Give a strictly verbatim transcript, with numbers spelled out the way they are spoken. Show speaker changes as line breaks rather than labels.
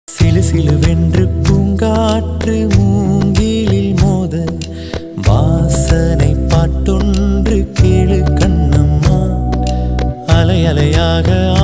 சிலு சிலுவென்று பூங்காற்று மூங்கிலில் மோத வாசனை பாட்டொன்று கேளு கண்ணம்மா. அலை அலையாக